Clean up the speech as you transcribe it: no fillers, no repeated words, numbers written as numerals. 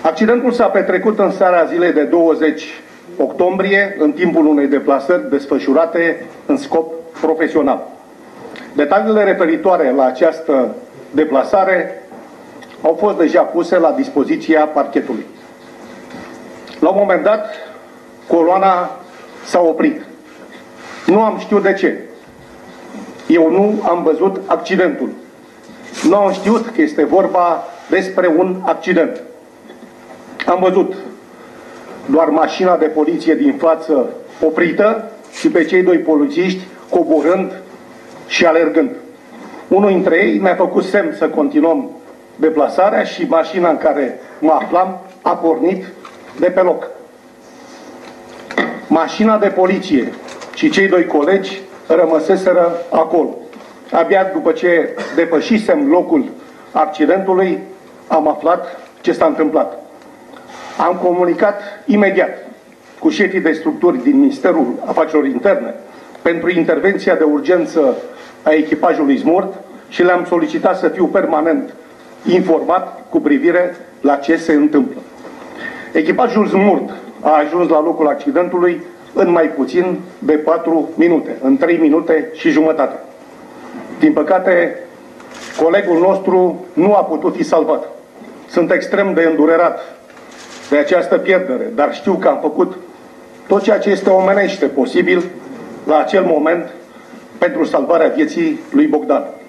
Accidentul s-a petrecut în seara zilei de 20 octombrie, în timpul unei deplasări desfășurate în scop profesional. Detaliile referitoare la această deplasare au fost deja puse la dispoziția parchetului. La un moment dat, coloana s-a oprit. Nu am știut de ce. Eu nu am văzut accidentul. Nu am știut că este vorba despre un accident. Am văzut doar mașina de poliție din față oprită și pe cei doi polițiști coborând și alergând. Unul dintre ei mi-a făcut semn să continuăm deplasarea și mașina în care mă aflam a pornit de pe loc. Mașina de poliție și cei doi colegi rămăseseră acolo. Abia după ce depășisem locul accidentului, am aflat ce s-a întâmplat. Am comunicat imediat cu șefii de structuri din Ministerul Afacerilor Interne pentru intervenția de urgență a echipajului Smurt și le-am solicitat să fiu permanent informat cu privire la ce se întâmplă. Echipajul Smurt a ajuns la locul accidentului în mai puțin de 4 minute, în 3 minute și jumătate. Din păcate, colegul nostru nu a putut fi salvat. Sunt extrem de îndurerat de această pierdere, dar știu că am făcut tot ceea ce este omenește posibil la acel moment pentru salvarea vieții lui Bogdan.